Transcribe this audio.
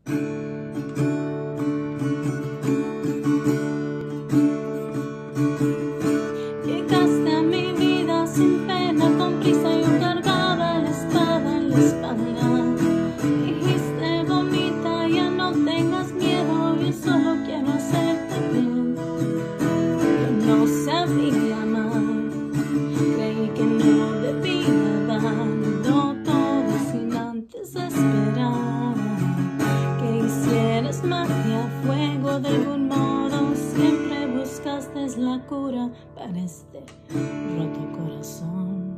Llegaste a mi vida sin pena, con prisa yo cargaba la espada en la espalda. Dijiste bonita, ya no tengas miedo, yo solo quiero hacerte bien. Yo no sabía amar, creí que no debía darlo todo sin antes esperar que hicieras magia, fuego de algún modo. Siempre buscaste la cura para este roto corazón.